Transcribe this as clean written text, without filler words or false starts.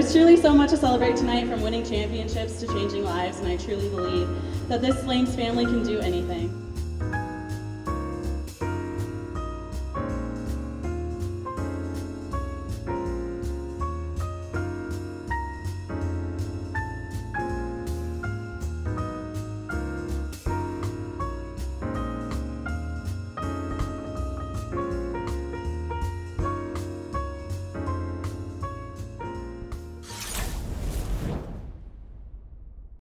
There's truly so much to celebrate tonight, from winning championships to changing lives, and I truly believe that this Flames family can do anything.